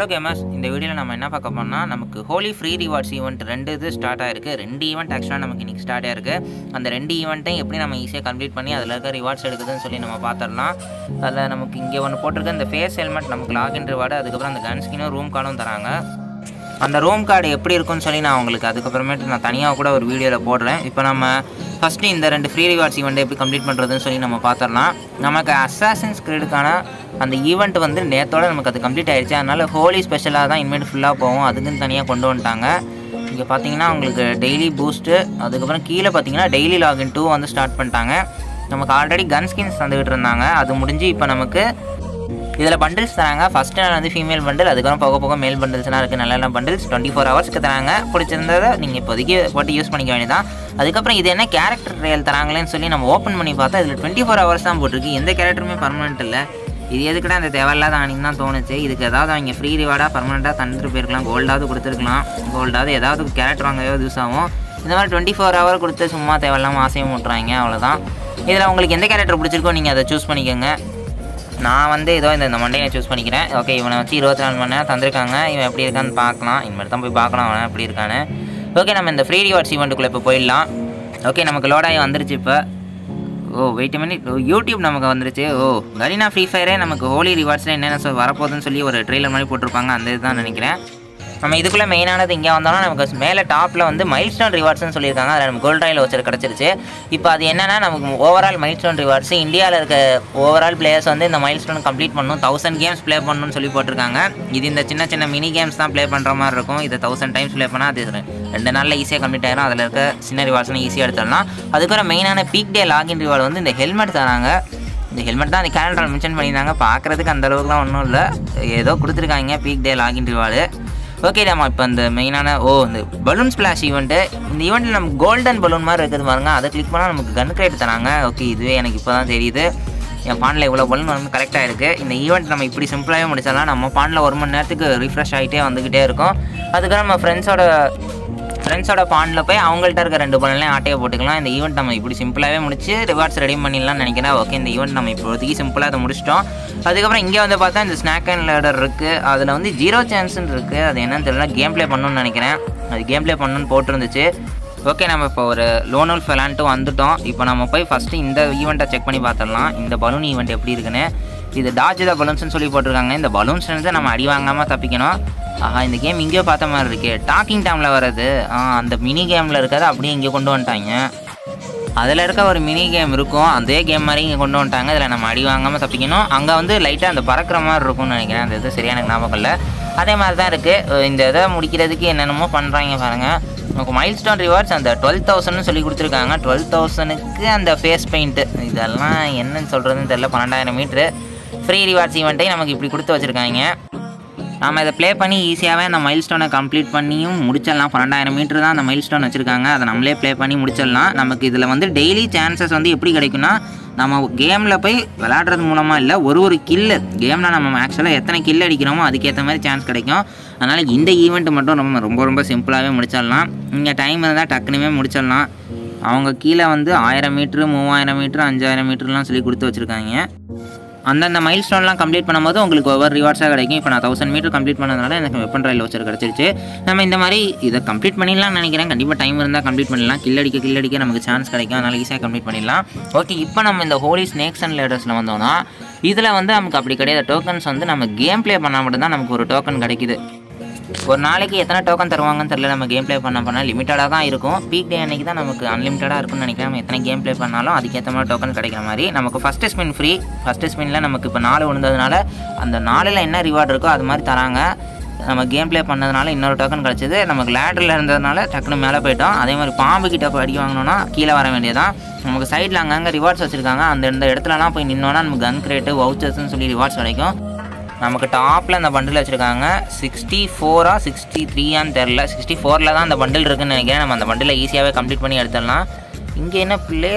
Hello gamers, இந்த வீடியோவில் நம்ம என்ன பார்க்க போனால் நமக்கு ஹோலி ஃப்ரீ ரிவார்ட்ஸ் ஈவெண்ட் 2 இது ஸ்டார்ட் ஆயிருக்கு. 2 ஈவெண்ட் ஆக்சுவலாக நமக்கு இன்றைக்கி ஸ்டார்ட் ஆயிருக்கு. அந்த 2 ஈவெண்ட்டையும் எப்படி நம்ம ஈஸியாக கம்ப்ளீட் பண்ணி அதில் இருக்க ரிவார்ட்ஸ் எடுக்குதுன்னு சொல்லி நம்ம பார்த்துடலாம். அதில் நமக்கு இங்கே ஒன்று போட்டிருக்க இந்த ஃபேஸ் ஹெல்மெட் நமக்கு லாகின் ரிவார்டு, அதுக்கப்புறம் அந்த கன் ஸ்கினும் ரூம் கார்டும் தராங்க. அந்த ரூம் கார்டு எப்படி இருக்குன்னு சொல்லி நான் உங்களுக்கு அதுக்கப்புறமேட்டு நான் தனியாக கூட ஒரு வீடியோவில் போடுறேன். இப்போ நம்ம ஃபஸ்ட்டு இந்த 2 ஃப்ரீ ரிவார்ட்ஸ் ஈவெண்ட்டை எப்படி கம்ப்ளீட் பண்ணுறதுன்னு சொல்லி நம்ம பார்த்துடலாம். நமக்கு அசாசின்ஸ் கிரீடுக்கான அந்த ஈவெண்ட் வந்து நேற்றோட நமக்கு அது கம்ப்ளீட் ஆகிடுச்சு. அதனால் ஹோலி ஸ்பெஷலாக தான் இனிமேல் ஃபுல்லாக போகும். அதுக்குன்னு தனியாக கொண்டு வந்துட்டாங்க. இங்கே பார்த்தீங்கன்னா உங்களுக்கு டெய்லி பூஸ்ட்டு, அதுக்கப்புறம் கீழே பார்த்தீங்கன்னா டெய்லி லாகின் 2 வந்து ஸ்டார்ட் பண்ணிட்டாங்க. நமக்கு ஆல்ரெடி கன் ஸ்கின்ஸ் தந்துக்கிட்டு இருந்தாங்க. அது முடிஞ்சு இப்போ நமக்கு இதில் பண்டில்ஸ் தராங்க. ஃபஸ்ட்டு நாள் வந்து ஃபீமேல் பண்டில், அதுக்கப்புறம் போக போக மேல் பண்டில்ஸ்லாம் இருக்குது. நல்ல நல்ல பண்டில்ஸ் 24 ஹவர்ஸ்க்கு தராங்க. பிடிச்சிருந்ததை நீங்கள் இப்போதைக்கு போட்டு யூஸ் பண்ணிக்க வேண்டியதான். அதுக்கப்புறம் இது என்ன கேரக்டர் ட்ரையல் தராங்களேன்னு சொல்லி நம்ம ஓப்பன் பண்ணி பார்த்தா இதில் 24 ஹவர்ஸ் தான் போட்டிருக்கு. எந்த கேரக்டருமே பர்மனெண்ட் இல்லை. இது எதுக்கிட்ட அந்த தேவையில்லாத ஆனின்னு தான் தோணுச்சு. இதுக்கு ஏதாவது அவங்க ஃப்ரீ ரிவார்டாக பர்மனெண்ட்டாக தந்துட்டு போயிருக்கலாம். கோல்டாவது கொடுத்துருக்கலாம். கோல்டாவது ஏதாவது கேரக்டர் வாங்கவே யூஸ் ஆகும். இந்த மாதிரி 24 ஹவர் கொடுத்து சும்மா தேவையில்லாமல் ஆசையும் விட்றாங்க. அவ்வளோதான். இதில் உங்களுக்கு எந்த கேரக்டர் பிடிச்சிருக்கோ நீங்கள் அதை சூஸ் பண்ணிக்கோங்க. நான் வந்து ஏதோ இந்த மண்டையை சூஸ் பண்ணிக்கிறேன். ஓகே, இவனை வச்சு 24 மணி நேரம் தந்திருக்காங்க. இவன் எப்படி இருக்கான்னு பார்க்கலாம். இனிமேல் தான் போய் பார்க்கலாம் அவன் எப்படி இருக்கான்னு. ஓகே, நம்ம இந்த ஃப்ரீ ரிவார்ட்ஸ் ஈவெண்ட்டுக்குள்ளே இப்போ போயிடலாம். ஓகே, நமக்கு லோடாகி வந்துருச்சு இப்போ. வெயிட் மினிட், யூடியூப் நமக்கு வந்துருச்சு. கரீனா ஃப்ரீ ஃபயரே நமக்கு ஹோலி ரிவார்ட்ஸில் என்னென்ன வரப்போகுதுன்னு சொல்லி ஒரு ட்ரெய்லர் மாதிரி போட்டிருப்பாங்க. அந்த இதுதான் நினைக்கிறேன். நம்ம இதுக்குள்ளே மெயினானது இங்கே வந்தோம்னா நமக்கு மேலே டாப்பில் வந்து மைல்ஸ்டோன் ரிவார்ட்ஸ்னு சொல்லியிருக்காங்க. அதில் நமக்கு கோல்ட் ராயில் வச்சு கிடச்சிருச்சு. இப்போ அது என்னென்னா நமக்கு ஓவரால் மைல்ஸ்டோன் ரிவார்ட்ஸ் இந்தியாவில் இருக்க ஓவரால் பிளேயர்ஸ் வந்து இந்த மைல்ஸ்டோன் கம்ப்ளீட் பண்ணணும், 1000 கேம்ஸ் ப்ளே பண்ணணும்னு சொல்லி போட்டிருக்காங்க. இது இந்த சின்ன சின்ன மினி கேம்ஸ் தான் ப்ளே பண்ணுற மாதிரி இருக்கும். இதை 1000 டைம்ஸ் ப்ளே பண்ணால் அது 2 நாளில் ஈஸியாக கம்ப்ளீட் ஆகிடும். அதில் இருக்க சின்ன ரிவார்ட்ஸ்லாம் ஈஸியாக எடுத்துடலாம். அதுக்கப்புறம் மெயினான பீக் டே லாகின் ரிவார்டு வந்து இந்த ஹெல்மெட் தராங்க. இந்த ஹெல்மெட் தான் அந்த கேலண்டரில் மென்ஷன் பண்ணியிருந்தாங்க. பார்க்குறதுக்கு அந்தளவுக்குலாம் ஒன்றும் இல்லை, ஏதோ கொடுத்துருக்காங்க peak day login reward. Okay, நம்ம இப்போ இந்த மெயினான இந்த பலூன் ஸ்பிளாஷ் ஈவெண்ட்டு, இந்த ஈவெண்ட்டில் நமக்கு கோல்டன் பலூன் மாதிரி இருக்குது பாருங்க. அதை கிளிக் பண்ணால் நமக்கு கன் கிரேட் தராங்க. ஓகே, இதுவே எனக்கு இப்போ தான் தெரியுது. என் பானில் இவ்வளோ பலூன் வந்து கரெக்டாக இருக்குது. இந்த ஈவெண்ட் நம்ம இப்படி சிம்பிளாகவே முடிச்சாலாம். நம்ம பானில் 1 மணி நேரத்துக்கு ரிஃப்ரெஷ் ஆகிட்டே வந்துக்கிட்டே இருக்கும். அதுக்கப்புறம் நம்ம ஃப்ரெண்ட்ஸோட பானில் போய் அவங்கள்ட்ட இருக்க 2 பலன்லையும் ஆட்டையை போட்டுக்கலாம். இந்த ஈவெண்ட் நம்ம இப்படி சிம்பிளாகவே முடிச்சு ரிவார்ட்ஸ் ரெடி பண்ணிடலாம்னு நினைக்கிறேன். ஓகே, இந்த ஈவெண்ட் நம்ம இப்போதைக்கு சிம்பிளாக அதை முடிச்சிட்டோம். அதுக்கப்புறம் இங்கே வந்து பார்த்தா இந்த ஸ்நாக் அண்ட் லேடர் இருக்குது. அதில் வந்து 0 சான்ஸ்ன்னு இருக்குது. அது என்னன்னு தெரியல, கேம் ப்ளே பண்ணணும்னு நினைக்கிறேன். அது கேம் ப்ளே பண்ணணும்னு போட்டிருந்துச்சு. ஓகே, நம்ம இப்போ ஒரு லோன் உல்ஃப் விளாண்டுட்டு வந்துட்டோம். இப்போ நம்ம போய் ஃபஸ்ட்டு இந்த ஈவெண்ட்டை செக் பண்ணி பார்த்துடலாம். இந்த பலூன் ஈவெண்ட் எப்படி இருக்குன்னு. இது டாஜ் த பலூன்ஸ்னு சொல்லி போட்டிருக்காங்க. இந்த பலூன்ஸ்லேருந்து நம்ம அடி வாங்காமல் தப்பிக்கணும். இந்த கேம் இங்கேயோ பார்த்த மாதிரி இருக்குது. டாக்கிங் டைமில் வர்றது அந்த மினி கேமில் இருக்கிறது அப்படியே இங்கே கொண்டு வந்துட்டாங்க. அதில் இருக்க ஒரு மினி கேம் இருக்கும், அதே கேம் மாதிரி இங்கே கொண்டு வந்துட்டாங்க. இதில் நம்ம அடி வாங்காமல் தப்பிக்கணும். அங்கே வந்து லைட்டாக அந்த பறக்கிற மாதிரி இருக்கும்னு நினைக்கிறேன். அந்த இது சரியான எனக்கு ஞாபகம் இல்லை. அதே மாதிரி தான் இருக்குது. இந்த இதை முடிக்கிறதுக்கு என்னென்னமோ பண்ணுறாங்க பாருங்கள். நமக்கு மைல்ஸ்டோன் ரிவார்ட்ஸ் அந்த 12,000ன்னு சொல்லி கொடுத்துருக்காங்க. 12,000க்கு அந்த ஃபேஸ் பெயிண்ட்டு, இதெல்லாம் என்னன்னு சொல்கிறதுன்னு தெரியல. 12,000 மீட்ரு ஃப்ரீ ரிவார்ட்ஸ் ஈவெண்ட்டையும் நமக்கு இப்படி கொடுத்து வச்சுருக்காங்க. நம்ம இதை ப்ளே பண்ணி ஈஸியாகவே அந்த மைல்ஸ்டோனை கம்ப்ளீட் பண்ணியும் முடிச்சிடலாம். 12,000 மீட்ரு தான் அந்த மைல்ஸ்டோன் வச்சுருக்காங்க. அதை நம்மளே ப்ளே பண்ணி முடிச்சிடலாம். நமக்கு இதில் வந்து டெய்லி சான்சஸ் வந்து எப்படி கிடைக்குன்னா, நம்ம கேமில் போய் விளையாடுறது மூலமாக இல்லை, ஒரு கில்லு கேமில் நம்ம ஆக்சுவலாக எத்தனை கில் அடிக்கிறோமோ அதுக்கேற்ற மாதிரி சான்ஸ் கிடைக்கும். அதனால் இந்த ஈவெண்ட்டு மட்டும் ரொம்ப ரொம்ப சிம்பிளாகவே முடிச்சிடலாம். இங்கே டைம் இருந்தால் டக்குனுமே முடிச்சிடலாம். அவங்க கீழே வந்து 1000 மீட்ரு 3000 மீட்ரு 5000 மீட்டர்லாம் சொல்லி கொடுத்து வச்சுருக்காங்க. அந்தந்த மைல் ஸ்டோன்லாம் கம்ப்ளீட் பண்ணும்போது உங்களுக்கு ஒவ்வொரு ரிவார்ட்ஸாக கிடைக்கும். இப்போ நான் 1000 மீட்டர் கம்ப்ளீட் பண்ணதுனால எனக்கு வெப்பன் ராயில் வச்சு கிடச்சிருச்சு. நம்ம இந்த மாதிரி இதை கம்ப்ளீட் பண்ணிடலாம்னு நினைக்கிறேன். கண்டிப்பாக டைம் இருந்தால் கம்ப்ளீட் பண்ணிடலாம். கில் அடிக்க நமக்கு சான்ஸ் கிடைக்கும். அதனால் ஈஸியாக கம்ப்ளீட் பண்ணிடலாம். ஓகே, இப்போ நம்ம இந்த ஹோலி ஸ்னேக்ஸ் அண்ட் லேடர்ஸில் வந்தோம்னா இதில் வந்து நமக்கு அப்படி கிடையாது. டோக்கன்ஸ் வந்து நம்ம கேம் ப்ளே பண்ணால் மட்டும்தான் நமக்கு ஒரு டோக்கன் கிடைக்குது. ஒரு நாளைக்கு எத்தனை டோக்கன் தருவாங்கன்னு தெரியல. நம்ம கேம் ப்ளே பண்ணால் லிமிட்டடாக தான் இருக்கும். பீக் டே அன்றைக்கி தான் நமக்கு அன்லிமிட்டடாக இருக்கும்னு நினைக்கிறேன். நம்ம எத்தனை கேம் ப்ளே பண்ணாலும் அதுக்கேற்ற மாதிரி டோக்கன் கிடைக்கிற மாதிரி. நமக்கு ஃபஸ்ட்டு ஸ்பின் ஃப்ரீ. ஃபஸ்ட்டு ஸ்பின்னில் நமக்கு இப்போ 4 விழுந்ததுனால அந்த 4ல் என்ன ரிவார்டு இருக்கோ அது மாதிரி தராங்க. நம்ம கேம் ப்ளே பண்ணதுனால இன்னொரு டோக்கன் கிடச்சிது. நமக்கு லேடரில் இருந்ததுனால டக்குனு மேலே போயிட்டோம். அதே மாதிரி பாம்பு கிட்ட அடி வாங்கினோன்னா கீழே வர வேண்டியதான். நமக்கு சைடில் அங்கங்கே ரிவார்ட்ஸ் வச்சுருக்காங்க. அந்த இடத்துலலாம் போய் நின்னோன்னா நமக்கு கன் கிரேட்டு வவுச்சர்ஸ்ன்னு சொல்லி ரிவார்ட்ஸ் கிடைக்கும். நமக்கு டாப்பில் அந்த பண்டில் வச்சுருக்காங்க. 64 63 தெரில. 64ல் தான் அந்த பண்டில் இருக்குதுன்னு நினைக்கிறேன். நம்ம அந்த பண்டில் ஈஸியாகவே கம்ப்ளீட் பண்ணி எடுத்துடலாம். இங்கே என்ன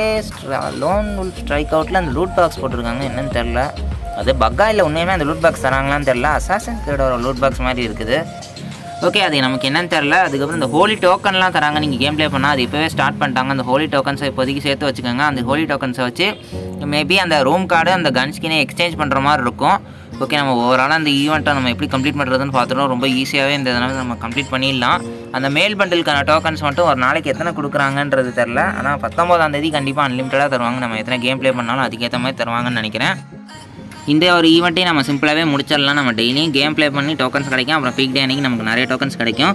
லோன் உல்ஃப் ஸ்ட்ரைக் அவுட்டில் அந்த லூட் பாக்ஸ் போட்டிருக்காங்க. என்னன்னு தெரில, அது பக்கா இல்லை உண்மையுமே அந்த லூட் பாக்ஸ் தராங்களான்னு தெரில. அசாசின் கிரீடோட லூட் பாக்ஸ் மாதிரி இருக்குது. ஓகே, அது நமக்கு என்னன்னு தெரில. அதுக்கப்புறம் இந்த ஹோலி டோக்கன்லாம் தராங்க. நீங்கள் கேம் ப்ளே பண்ணால் அது இப்போவே ஸ்டார்ட் பண்ணிட்டாங்க. அந்த ஹோலி டோக்கன்ஸை இப்போதைக்கு சேர்த்து வச்சுக்கோங்க. அந்த ஹோலி டோக்கன்ஸை வச்சு மேபி அந்த ரூம் கார்டு அந்த கன் ஸ்கினை எக்ஸ்சேஞ்ச் பண்ணுற மாதிரி இருக்கும். ஓகே, நம்ம ஓவராலாக அந்த ஈவெண்ட்டை நம்ம எப்படி கம்ப்ளீட் பண்ணுறதுன்னு பார்த்துட்டோம். ரொம்ப ஈஸியாகவே இந்த இதனால் நம்ம கம்ப்ளீட் பண்ணிடலாம். அந்த மேல் பண்டிலுக்கான டோக்கன்ஸ் மட்டும் ஒரு நாளைக்கு எத்தனை கொடுக்குறாங்கன்றது தெரில. ஆனால் 19ஆம் தேதி கண்டிப்பாக அன்லிமிட்டடாக தருவாங்க. நம்ம எத்தனை கேம் ப்ளே பண்ணாலும் அதுக்கேற்ற மாதிரி தருவாங்கன்னு நினைக்கிறேன். இந்த ஒரு ஈவெண்ட்டையும் நம்ம சிம்பிளாகவே முடிச்சிடலாம். நம்ம டெய்லியும் கேம் ப்ளே பண்ணி டோக்கன்ஸ் கிடைக்கும். அப்புறம் பீக் டே அன்றைக்கி நமக்கு நிறைய டோக்கன்ஸ் கிடைக்கும்.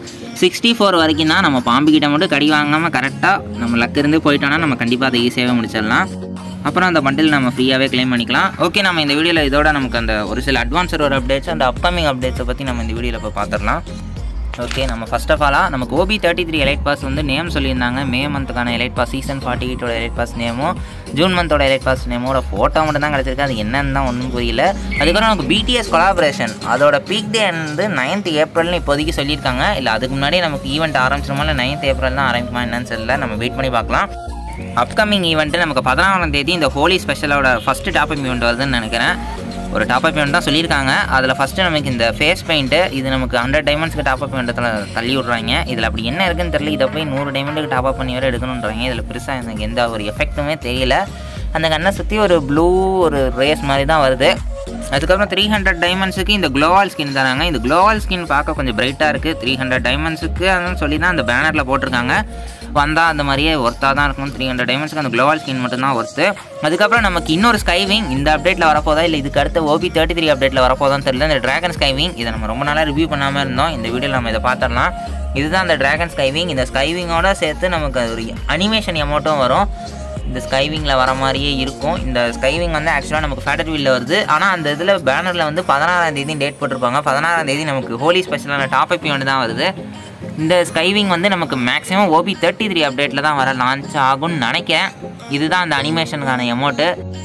64 வரைக்கும் தான் நம்ம பாம்புக்கிட்ட மட்டும் கடி வாங்காமல் கரெக்டாக நம்ம லக் இருந்து போயிட்டோன்னா நம்ம கண்டிப்பாக அதை ஈஸியாகவே முடிச்சிடலாம். அப்புறம் அந்த பண்டில் நம்ம ஃப்ரீயாகவே க்ளைம் பண்ணிக்கலாம். ஓகே, நம்ம இந்த வீடியோவில் இதோட நமக்கு அந்த ஒரு சில அட்வான்ஸர் ஒரு அப்டேட்ஸ் அந்த அப்கமிங் அப்டேட்ஸை பற்றி நம்ம இந்த வீடியோவில் இப்போ பார்த்துடலாம். ஓகே, நம்ம ஃபர்ஸ்ட் ஆஃப் ஆலாக நமக்கு OB33 எலைட் பாஸ் வந்து நேம் சொல்லியிருந்தாங்க. மே மந்த்துக்கான எலைட் பாஸ் சீசன் 48ஓட எலைட் பாஸ் நேமும் ஜூன் மந்தோட எலைட் பாஸ் நேமோட ஃபோட்டோ மட்டும் தான் கிடச்சிருக்கு. அது என்னன்னு தான் ஒன்றும் புரியல. அதுக்கப்புறம் நமக்கு BTS கொலாபரேஷன் அதோட பீக் டே வந்து 9th ஏப்ரல்னு இப்போதைக்கு சொல்லியிருக்காங்க. இல்லை அதுக்கு முன்னாடி நமக்கு ஈவெண்ட் ஆரம்பிச்சிருமா இல்லை 9th ஏப்ரல் தான் ஆரம்பிக்குமா என்னன்னு தெரியல. நம்ம வெயிட் பண்ணி பார்க்கலாம். அப்கமிங் ஈவெண்ட்டு நமக்கு 16ஆம் தேதி இந்த ஹோலி ஸ்பெஷலோட ஃபஸ்ட்டு டாப்அப் ஈவெண்ட் வருதுன்னு நினைக்கிறேன். ஒரு டாப்அப் ஈவெண்ட் தான் சொல்லியிருக்காங்க. அதில் ஃபஸ்ட்டு நமக்கு இந்த ஃபேஸ் பெயிண்ட்டு இது நமக்கு 100 டைமண்ட்ஸ்க்கு டாப்அப் ஈவெண்ட்டத்தில் தள்ளி விட்றாங்க. இதில் அப்படி என்ன இருக்குன்னு தெரியல. இதை போய் 100 டைமண்டுக்கு டாப்அப் பண்ணி வேறு எடுக்கணுன்றாங்க. இதில் பெருசாக எனக்கு எந்த ஒரு எஃபெக்ட்டுமே தெரியல. அந்த கண்ணை சுற்றி ஒரு ப்ளூ ஒரு ரேஸ் மாதிரி தான் வருது. அதுக்கப்புறம் 300 டைமண்ட்ஸுக்கு இந்த க்ளோவால் ஸ்கின் தராங்க. இந்த க்ளோவால் ஸ்கின் பார்க்க கொஞ்சம் பிரைட்டாக இருக்குது. 300 டைமண்ட்ஸுக்கு அதுன்னு சொல்லி தான் அந்த பேனரில் போட்டிருக்காங்க. வந்தால் அந்த மாதிரியே ஒர்த்தாக தான் இருக்கும். 300 டைமண்ட்ஸுக்கு அந்த க்ளோவால் ஸ்கின் மட்டும்தான் ஒர்த்து. அதுக்கப்புறம் நமக்கு இன்னொரு ஸ்கைவிங் இந்த அப்டேட்டில் வரப்போதா இல்லை இதுக்கு அடுத்த OB33 அப்டேட்டில் வரப்போதான்னு தெரியல. இந்த ட்ராகன் ஸ்கைவிங் இதை நம்ம ரொம்ப நாளாக ரிவ்யூ பண்ணாமல் இருந்தோம். இந்த வீடியோவில் நம்ம இதை பார்த்துடலாம். இதுதான் அந்த ட்ராகன் ஸ்கைவிங். இந்த ஸ்கைவிங்கோட சேர்த்து நமக்கு ஒரு அனிமேஷன் எமௌண்ட்டும் வரும். இந்த ஸ்கைவிங்கில் வர மாதிரியே இருக்கும். இந்த ஸ்கைவிங் வந்து ஆக்சுவலாக நமக்கு ஃபேட்டட் வீலில் வருது. ஆனால் அந்த இதில் பேனரில் வந்து 16ஆம் தேதி டேட் போட்டிருப்பாங்க. 16ஆம் தேதி நமக்கு ஹோலி ஸ்பெஷலான டாப்அப் ஈவெண்ட் தான் வருது. இந்த ஸ்கைவிங் வந்து நமக்கு மேக்ஸிமம் OB33 அப்டேட்டில் தான் வர லான்ச் ஆகும்னு நினைக்கிறேன். இதுதான் அந்த அனிமேஷனுக்கான எமௌண்ட்டு.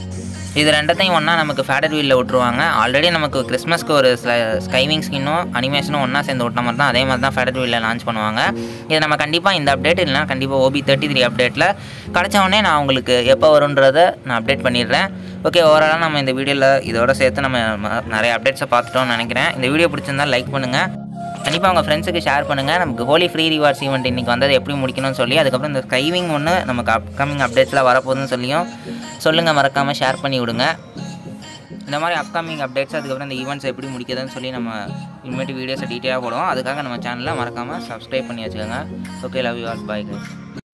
இது ரெண்டத்தையும் ஒன்றா நமக்கு ஃபேட்டட் வீலில் விட்ருவாங்க. ஆல்ரெடி நமக்கு கிறிஸ்மஸ்க்கு ஒரு ஸ்கைவிங் ஸ்கின்னும் அனிமேஷனும் ஒன்றா சேர்ந்து விட்ட மாதிரி தான் அதே மாதிரி தான் ஃபேட்டட் வீலில் லான்ச் பண்ணுவாங்க. இதை நம்ம கண்டிப்பாக இந்த அப்டேட் இல்லைனா கண்டிப்பாக OB33 அப்டேட்டில் கிடச்சவொடனே நான் உங்களுக்கு எப்போ வருன்றதை நான் அப்டேட் பண்ணிடுறேன். ஓகே, ஓவராலாக நம்ம இந்த வீடியோவில் இதோட சேர்த்து நம்ம நிறைய அப்டேட்ஸை பார்த்துட்டோம்னு நினைக்கிறேன். இந்த வீடியோ பிடிச்சிருந்தால் லைக் பண்ணுங்கள். கண்டிப்பாக உங்கள் ஃப்ரெண்ட்ஸுக்கு ஷேர் பண்ணுங்கள். நமக்கு ஹோலி ஃப்ரீ ரிவார்ட்ஸ் ஈவெண்ட் இன்றைக்கி வந்தது எப்படி முடிக்கணும்னு சொல்லி, அதுக்கப்புறம் இந்த ஸ்கைவிங் ஒன்று நமக்கு அப்கமிங் அப்டேட்ஸில் வரப்போகுதுன்னு சொல்லியும் சொல்லுங்கள். மறக்காமல் ஷேர் பண்ணி விடுங்க. இந்த மாதிரி அப்கமிங் அப்டேட்ஸ் அதுக்கப்புறம் இந்த ஈவெண்ட்ஸ் எப்படி முடிக்கிறதுன்னு சொல்லி நம்ம இனிமேட்டு வீடியோஸை டீட்டெயிலாக போடுவோம். அதுக்காக நம்ம சேனலில் மறக்காமல் சப்ஸ்கிரைப் பண்ணி வச்சுக்கோங்க. Okay, love you all, bye guys.